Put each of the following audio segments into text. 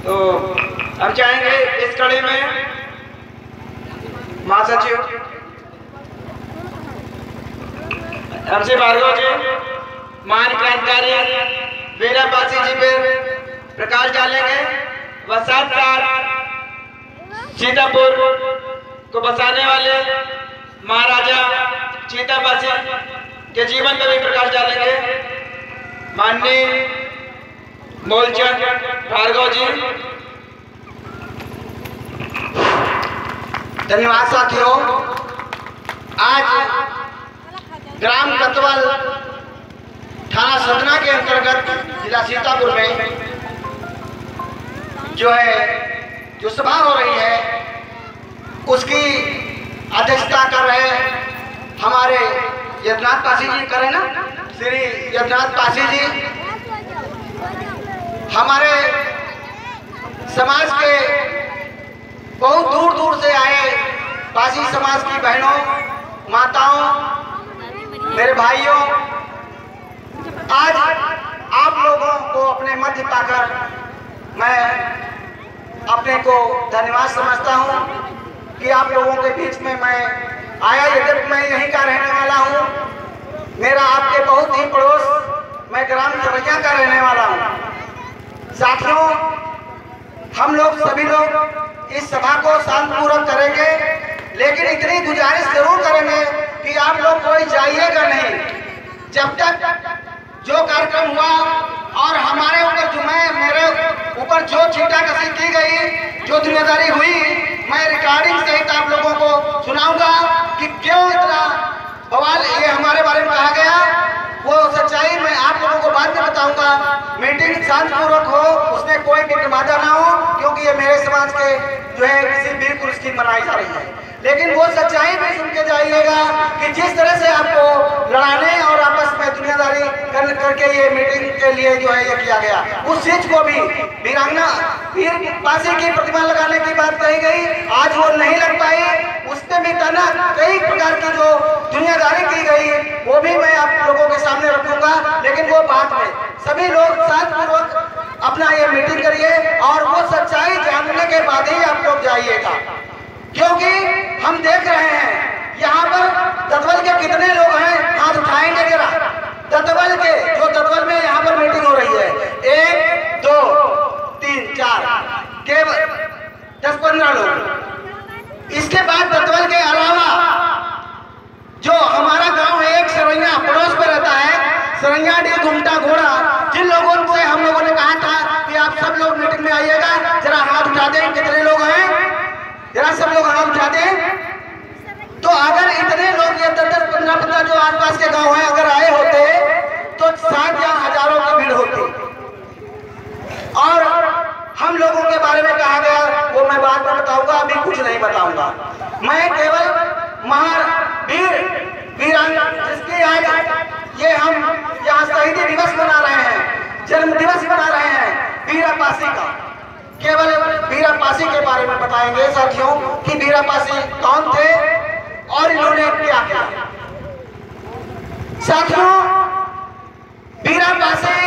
तो हम चाहेंगे इस कड़ी में महासचिव MC भार्गव जी महान क्रांतिकारी वीरा पासी जी पर प्रकाश डालेंगे व साथ साथ सीतापुर को बसाने वाले महाराजा सीतापासी के जीवन पर भी प्रकाश डालेंगे माननीय मूलचंद भार्गव जी। धन्यवाद साथियों। आज ग्राम कतवल थाना सतना के अंतर्गत जिला सीतापुर में जो सभा हो रही है उसकी अध्यक्षता कर रहे हमारे यदनाथ पासी जी करें ना, श्री यदनाथ पासी जी हमारे समाज के बहुत दूर दूर से आए पासी समाज की बहनों, माताओं, मेरे भाइयों, आज आप लोगों को अपने मध्य पाकर मैं अपने को धन्यवाद समझता हूं कि आप लोगों के बीच में मैं आया। यद्यपि मैं यहीं का रहने वाला हूं, मेरा आपके बहुत ही पड़ोस, मैं ग्राम सरैया का रहने वाला हूं। साथियों, हम लोग सभी लोग इस सभा को शांतिपूर्वक करेंगे, लेकिन इतनी गुजारिश जरूर करेंगे कि आप लोग कोई जाइएगा नहीं जब तक जो कार्यक्रम हुआ और हमारे ऊपर जो मेरे ऊपर जो छींटाकशी की गई, जो दुनियादारी हुई, मैं रिकॉर्डिंग सहित आप लोगों को सुनाऊंगा कि क्यों इतना बवाल ये हमारे बारे में कहा गया। वो सच्चाई मैं आप लोगों को बाद में बताऊंगा। मीटिंग शांतिपूर्वक हो, उसमें कोई भी विवाद ना हो, क्योंकि ये मेरे समाज के जो है किसी वीर पुरुष की मनाई जा रही है। लेकिन वो सच्चाई भी सुन के जाइएगा कि जिस तरह से आपको लड़ाने और आपस में दुनियादारी करके ये मीटिंग के लिए जो है ये किया गया, उस चीज को भी वीरांगना वीर पासी की प्रतिमा लगाने की बात कही गई, आज वो नहीं लग पाई। उसमें भी कई प्रकार की जो दुनियादारी की गई वो भी मैं आप लोगों के सामने रखूंगा, लेकिन वो बात में सभी लोग शांतिपूर्वक अपना ये मीटिंग करिए और वो सच्चाई जानने के बाद ही आप लोग जाइएगा, क्योंकि हम देख रहे हैं यहाँ पर दतवल के कितने लोग हैं, हाथ उठाएंगे जरा। दतवल के जो दतवल में यहाँ पर मीटिंग हो रही है, 1 2 3 4 केवल 10-15 लोग। इसके बाद दतवल के अलावा जो हमारा गांव है एक सरैया पड़ोस पे रहता है, सरैया डी घुमटा घोड़ा, जिन लोगों से हम लोगों ने कहा था कि आप सब लोग मीटिंग में आइएगा, जरा हाथ उठा दें कितने लोग हैं, जरा सब लोग हाथ उठा दें। तो अगर इतने लोग ये 10-15 जो आसपास के गांव हैं अगर आए होते तो शायद यहाँ हजारों की भीड़ होती। और हम लोगों के बारे में कहा गया वो मैं बाद में बताऊंगा, अभी कुछ नहीं बताऊंगा। मैं केवल वीरांगना जिसकी आज ये हम यहाँ शहीदी दिवस मना रहे हैं, जन्म दिवस मना रहे हैं वीरा पासी का, केवल वीरा पासी के बारे में बताएंगे साथियों कि वीरा पासी कौन थे और इन्होंने क्या किया। साथियों, वीरा पासी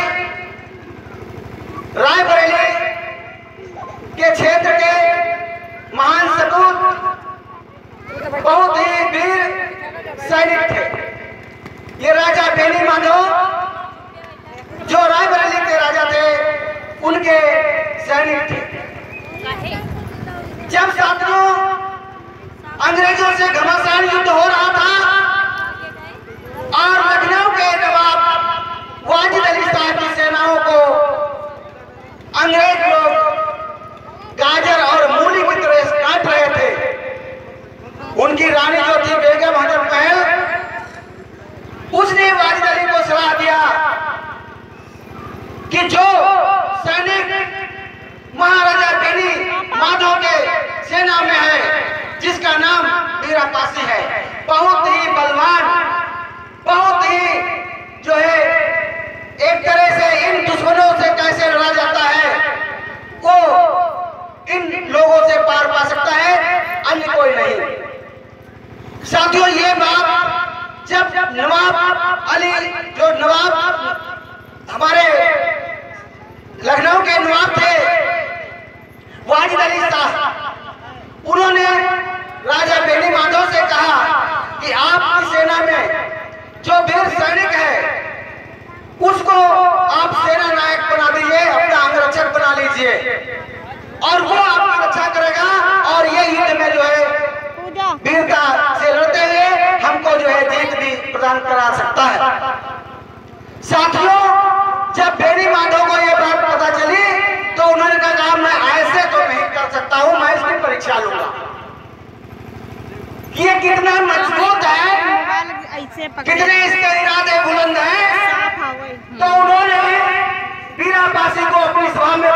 रायबरेली के क्षेत्र के महान सपूत बहुत ही वीर सैनिक थे। ये राजा बेनी माधव जो रायबरेली के राजा थे, उनके सैनिक थे। जब साथियों अंग्रेजों से घमासान युद्ध हो रहा था और लखनऊ के नवाब वाजिद अली साहब की सेनाओं को अंग्रेज लोग गाजर और मूली की तरह काट रहे थे, उनकी रानी जो थी बेगम हजर महल, उसने वाजिद अली को सलाह दिया कि जो सैनिक महाराजा बेनी माधव के सेना में है, जिसका नाम वीरा पासी है, बहुत ही बलवान, बहुत ही जो है एक तरह से इन दुश्मनों से कैसे लड़ा जाता है वो इन लोगों से पार पा सकता है, अन्य कोई नहीं। साथियों, ये बात जब नवाब अली जो नवाब हमारे लखनऊ के नवाब थे, जो वीर सैनिक है उसको आप सेना नायक बना दीजिए, अपना अंगरक्षक बना लीजिए और वो आपकी रक्षा करेगा और ये युद्ध में जो है वीरता से लड़ते हुए हमको जो है जीत भी प्रदान करा सकता है। साथियों, जब बेनी माधव को ये बात पता चली तो उन्होंने कहा मैं ऐसे तो नहीं कर सकता हूं, मैं इसकी परीक्षा लूंगा। ये कितना मजबूत है, कितने इसके इरादे बुलंद हैं। तो उन्होंने वीरापासी को अपनी सभा में